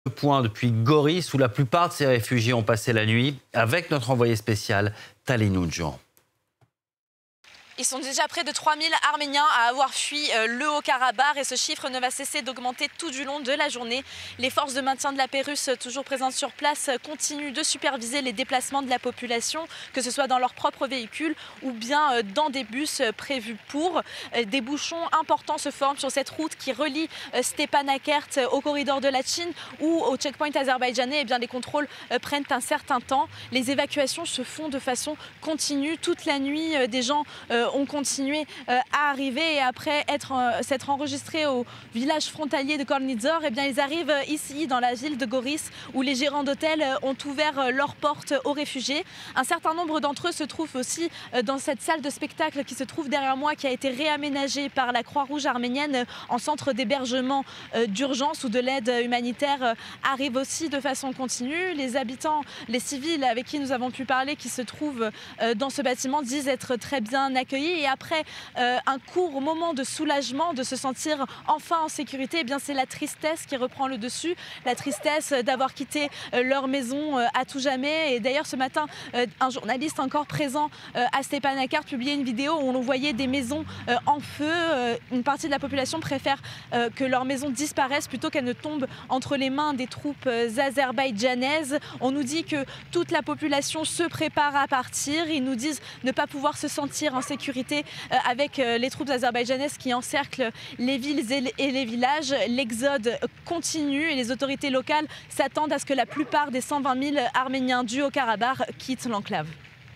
Point depuis Goris, où la plupart de ces réfugiés ont passé la nuit, avec notre envoyé spécial, Talinou Djan. Ils sont déjà près de 3000 Arméniens à avoir fui le Haut-Karabakh et ce chiffre ne va cesser d'augmenter tout du long de la journée. Les forces de maintien de la paix russe, toujours présentes sur place, continuent de superviser les déplacements de la population, que ce soit dans leurs propres véhicules ou bien dans des bus prévus pour. Des bouchons importants se forment sur cette route qui relie Stepanakert au corridor de Latchine ou au checkpoint azerbaïdjanais. Eh bien, les contrôles prennent un certain temps. Les évacuations se font de façon continue. Toute la nuit, des gens ont continué à arriver et après s'être enregistrés au village frontalier de Kornizor, eh bien ils arrivent ici dans la ville de Goris où les gérants d'hôtels ont ouvert leurs portes aux réfugiés. Un certain nombre d'entre eux se trouvent aussi dans cette salle de spectacle qui se trouve derrière moi, qui a été réaménagée par la Croix-Rouge arménienne en centre d'hébergement d'urgence où de l'aide humanitaire arrive aussi de façon continue. Les habitants, les civils avec qui nous avons pu parler qui se trouvent dans ce bâtiment disent être très bien accueillis. Et après un court moment de soulagement, de se sentir enfin en sécurité, eh bien c'est la tristesse qui reprend le dessus. La tristesse d'avoir quitté leur maison à tout jamais. Et d'ailleurs ce matin, un journaliste encore présent à Stepanakert publiait une vidéo où on voyait des maisons en feu. Une partie de la population préfère que leurs maisons disparaissent plutôt qu'elles ne tombent entre les mains des troupes azerbaïdjanaises. On nous dit que toute la population se prépare à partir. Ils nous disent ne pas pouvoir se sentir en sécurité avec les troupes azerbaïdjanaises qui encerclent les villes et les villages. L'exode continue et les autorités locales s'attendent à ce que la plupart des 120 000 Arméniens du Haut-Karabakh quittent l'enclave.